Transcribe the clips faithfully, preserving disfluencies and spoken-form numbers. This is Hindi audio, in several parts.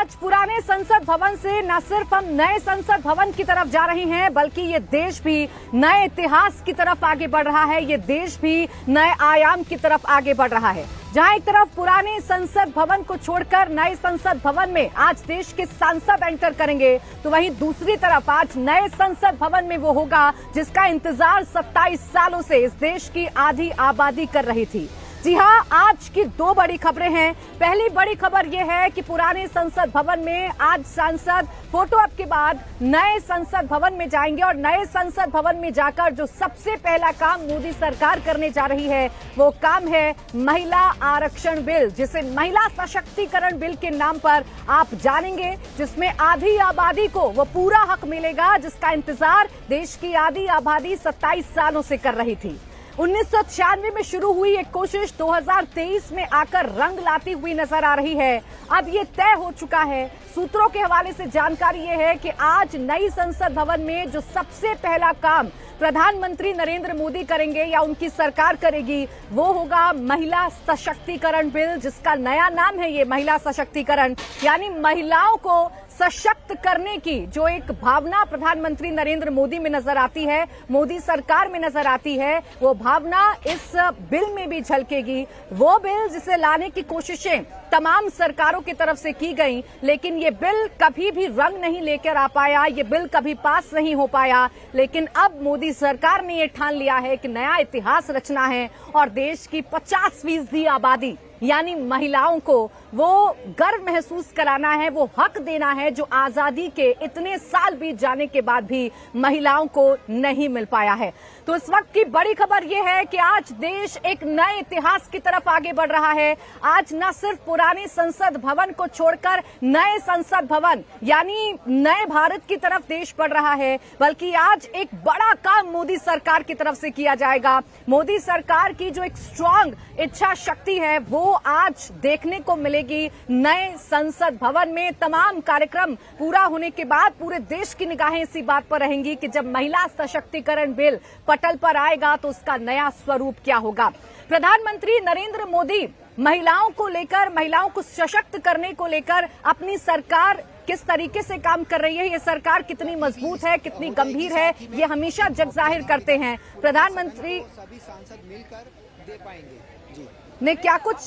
आज पुराने संसद भवन से न सिर्फ हम नए संसद भवन की तरफ जा रहे हैं, बल्कि ये देश भी नए इतिहास की तरफ आगे बढ़ रहा है। ये देश भी नए आयाम की तरफ आगे बढ़ रहा है, जहां एक तरफ पुराने संसद भवन को छोड़कर नए संसद भवन में आज देश के सांसद एंटर करेंगे, तो वहीं दूसरी तरफ आज नए संसद भवन में वो होगा जिसका इंतजार सत्ताईस सालों से इस देश की आधी आबादी कर रही थी। जी हां, आज की दो बड़ी खबरें हैं। पहली बड़ी खबर यह है कि पुराने संसद भवन में आज सांसद फोटो ऑप के बाद नए संसद भवन में जाएंगे और नए संसद भवन में जाकर जो सबसे पहला काम मोदी सरकार करने जा रही है वो काम है महिला आरक्षण बिल, जिसे महिला सशक्तिकरण बिल के नाम पर आप जानेंगे, जिसमें आधी आबादी को वो पूरा हक मिलेगा जिसका इंतजार देश की आधी आबादी सत्ताईस सालों से कर रही थी। उन्नीस सौ छियानवे में शुरू हुई एक कोशिश दो हज़ार तेईस में आकर रंग लाती हुई नजर आ रही है। अब ये तय हो चुका है। सूत्रों के हवाले से जानकारी ये है कि आज नई संसद भवन में जो सबसे पहला काम प्रधानमंत्री नरेंद्र मोदी करेंगे या उनकी सरकार करेगी वो होगा महिला सशक्तिकरण बिल, जिसका नया नाम है ये महिला सशक्तिकरण, यानी महिलाओं को सशक्त करने की जो एक भावना प्रधानमंत्री नरेंद्र मोदी में नजर आती है, मोदी सरकार में नजर आती है, वो भावना इस बिल में भी झलकेगी। वो बिल जिसे लाने की कोशिशें तमाम सरकारों की तरफ से की गई, लेकिन ये बिल कभी भी रंग नहीं लेकर आ पाया, ये बिल कभी पास नहीं हो पाया। लेकिन अब मोदी सरकार ने ये ठान लिया है कि नया इतिहास रचना है और देश की पचास फीसदी आबादी यानी महिलाओं को वो गर्व महसूस कराना है, वो हक देना है जो आजादी के इतने साल बीत जाने के बाद भी महिलाओं को नहीं मिल पाया है। तो इस वक्त की बड़ी खबर यह है कि आज देश एक नए इतिहास की तरफ आगे बढ़ रहा है। आज न सिर्फ पुराने संसद भवन को छोड़कर नए संसद भवन यानी नए भारत की तरफ देश बढ़ रहा है, बल्कि आज एक बड़ा काम मोदी सरकार की तरफ से किया जाएगा। मोदी सरकार की जो एक स्ट्रांग इच्छा शक्ति है वो आज देखने को मिलेगी नए संसद भवन में। तमाम कार्यक्रम पूरा होने के बाद पूरे देश की निगाहें इसी बात पर रहेंगी कि जब महिला सशक्तिकरण बिल पटल पर आएगा तो उसका नया स्वरूप क्या होगा। प्रधानमंत्री नरेंद्र मोदी महिलाओं को लेकर, महिलाओं को सशक्त करने को लेकर अपनी सरकार किस तरीके से काम कर रही है, ये सरकार कितनी मजबूत है, कितनी गंभीर है, ये हमेशा जग जाहिर करते हैं। प्रधानमंत्री सभी सांसद मिलकर दे पाएंगे जी ने क्या कुछ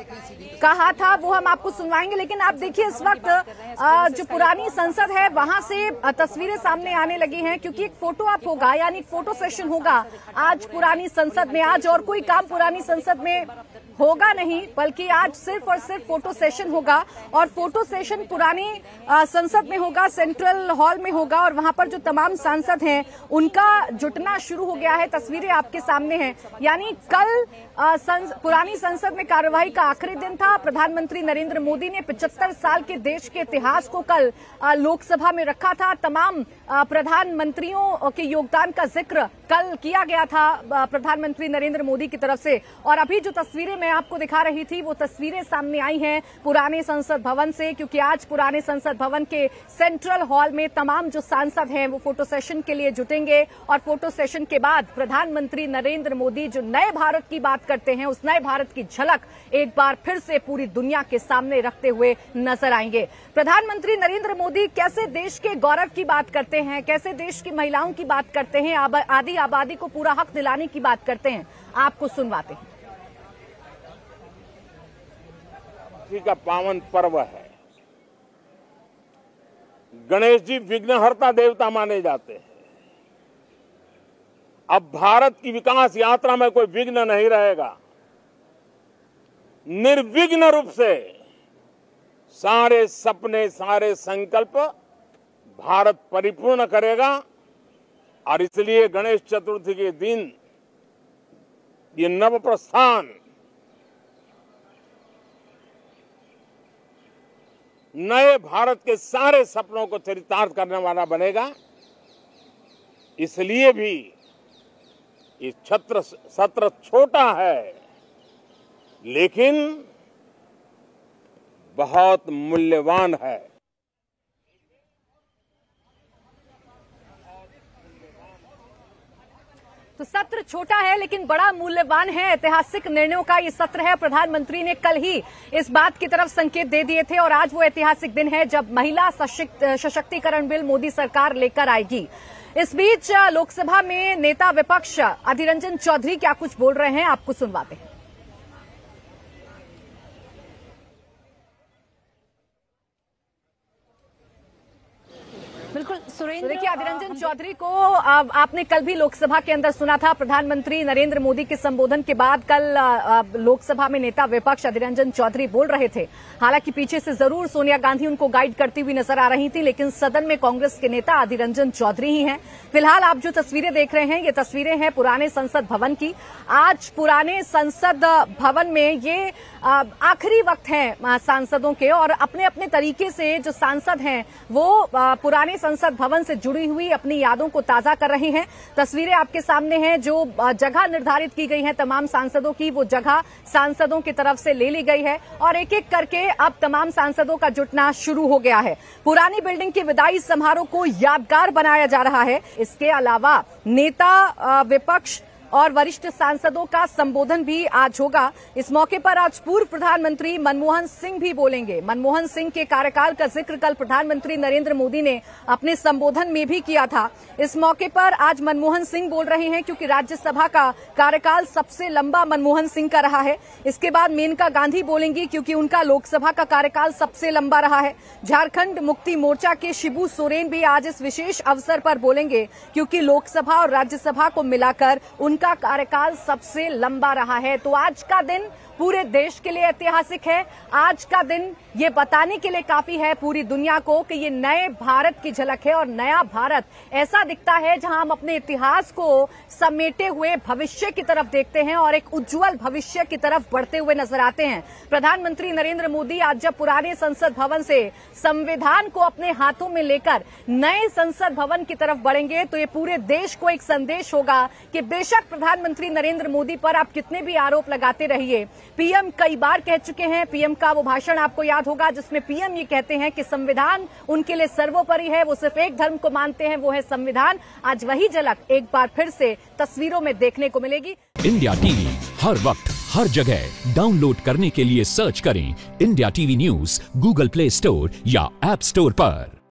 कहा था वो हम आपको सुनवाएंगे, लेकिन आप देखिए इस वक्त जो पुरानी संसद है वहां से तस्वीरें सामने आने लगी हैं, क्योंकि एक फोटो ऑप होगा यानी फोटो सेशन होगा आज पुरानी संसद में। आज और कोई काम पुरानी संसद में होगा नहीं, बल्कि आज सिर्फ और सिर्फ फोटो सेशन होगा और फोटो सेशन पुरानी संसद में होगा, सेंट्रल हॉल में होगा और वहां पर जो तमाम सांसद हैं उनका जुटना शुरू हो गया है। तस्वीरें आपके सामने हैं, यानी कल आ, संस, पुरानी संसद में कार्यवाही का आखिरी दिन था। प्रधानमंत्री नरेंद्र मोदी ने पचहत्तर साल के देश के इतिहास को कल आ, लोकसभा में रखा था। तमाम प्रधानमंत्रियों के योगदान का जिक्र कल किया गया था प्रधानमंत्री नरेंद्र मोदी की तरफ से। और अभी जो तस्वीरें मैं आपको दिखा रही थी वो तस्वीरें सामने आई हैं पुराने संसद भवन से, क्योंकि आज पुराने संसद भवन के सेंट्रल हॉल में तमाम जो सांसद हैं वो फोटो सेशन के लिए जुटेंगे और फोटो सेशन के बाद प्रधानमंत्री नरेंद्र मोदी जो नए भारत की बात करते हैं उस नए भारत की झलक एक बार फिर से पूरी दुनिया के सामने रखते हुए नजर आएंगे। प्रधानमंत्री नरेंद्र मोदी कैसे देश के गौरव की बात करते हैं, कैसे देश की महिलाओं की बात करते हैं, आधी आबादी को पूरा हक दिलाने की बात करते हैं, आपको सुनवाते हैं। का पावन पर्व है। गणेश जी विघ्नहर्ता देवता माने जाते हैं। अब भारत की विकास यात्रा में कोई विघ्न नहीं रहेगा। निर्विघ्न रूप से सारे सपने, सारे संकल्प भारत परिपूर्ण करेगा और इसलिए गणेश चतुर्थी के दिन ये नव प्रस्थान नए भारत के सारे सपनों को चरितार्थ करने वाला बनेगा। इसलिए भी ये छत्र सत्र छोटा है लेकिन बहुत मूल्यवान है। तो सत्र छोटा है लेकिन बड़ा मूल्यवान है। ऐतिहासिक निर्णयों का ये सत्र है। प्रधानमंत्री ने कल ही इस बात की तरफ संकेत दे दिए थे और आज वो ऐतिहासिक दिन है जब महिला सशक्तिकरण बिल मोदी सरकार लेकर आएगी। इस बीच लोकसभा में नेता विपक्ष अधीर रंजन चौधरी क्या कुछ बोल रहे हैं, आपको सुनवाते हैं। बिल्कुल सुरेंद्र, देखिए अधीर रंजन चौधरी को आपने कल भी लोकसभा के अंदर सुना था। प्रधानमंत्री नरेंद्र मोदी के संबोधन के बाद कल लोकसभा में नेता विपक्ष अधीर रंजन चौधरी बोल रहे थे। हालांकि पीछे से जरूर सोनिया गांधी उनको गाइड करती हुई नजर आ रही थी, लेकिन सदन में कांग्रेस के नेता अधीर रंजन चौधरी ही हैं। फिलहाल आप जो तस्वीरें देख रहे हैं, ये तस्वीरें हैं पुराने संसद भवन की। आज पुराने संसद भवन में ये आखिरी वक्त है सांसदों के, और अपने अपने तरीके से जो सांसद हैं वो पुराने संसद भवन से जुड़ी हुई अपनी यादों को ताजा कर रहे हैं। तस्वीरें आपके सामने हैं। जो जगह निर्धारित की गई है तमाम सांसदों की, वो जगह सांसदों की तरफ से ले ली गई है और एक एक करके अब तमाम सांसदों का जुटना शुरू हो गया है। पुरानी बिल्डिंग के विदाई समारोह को यादगार बनाया जा रहा है। इसके अलावा नेता विपक्ष और वरिष्ठ सांसदों का संबोधन भी आज होगा। इस मौके पर आज पूर्व प्रधानमंत्री मनमोहन सिंह भी बोलेंगे। मनमोहन सिंह के कार्यकाल का जिक्र कल प्रधानमंत्री नरेंद्र मोदी ने अपने संबोधन में भी किया था। इस मौके पर आज मनमोहन सिंह बोल रहे हैं क्योंकि राज्यसभा का कार्यकाल सबसे लंबा मनमोहन सिंह का रहा है। इसके बाद मेनका गांधी बोलेंगी क्योंकि उनका लोकसभा का कार्यकाल सबसे लंबा रहा है। झारखंड मुक्ति मोर्चा के शिबू सोरेन भी आज इस विशेष अवसर पर बोलेंगे क्योंकि लोकसभा और राज्यसभा को मिलाकर उनका का कार्यकाल सबसे लंबा रहा है। तो आज का दिन पूरे देश के लिए ऐतिहासिक है। आज का दिन ये बताने के लिए काफी है पूरी दुनिया को कि ये नए भारत की झलक है और नया भारत ऐसा दिखता है जहां हम अपने इतिहास को समेटे हुए भविष्य की तरफ देखते हैं और एक उज्जवल भविष्य की तरफ बढ़ते हुए नजर आते हैं। प्रधानमंत्री नरेंद्र मोदी आज जब पुराने संसद भवन से संविधान को अपने हाथों में लेकर नए संसद भवन की तरफ बढ़ेंगे तो ये पूरे देश को एक संदेश होगा कि बेशक प्रधानमंत्री नरेंद्र मोदी पर आप कितने भी आरोप लगाते रहिए, पीएम कई बार कह चुके हैं। पीएम का वो भाषण आपको याद होगा जिसमें पीएम ये कहते हैं कि संविधान उनके लिए सर्वोपरि है, वो सिर्फ एक धर्म को मानते हैं, वो है संविधान। आज वही झलक एक बार फिर से तस्वीरों में देखने को मिलेगी। इंडिया टीवी हर वक्त हर जगह डाउनलोड करने के लिए सर्च करें India TV news Google play store या ऐप स्टोर पर।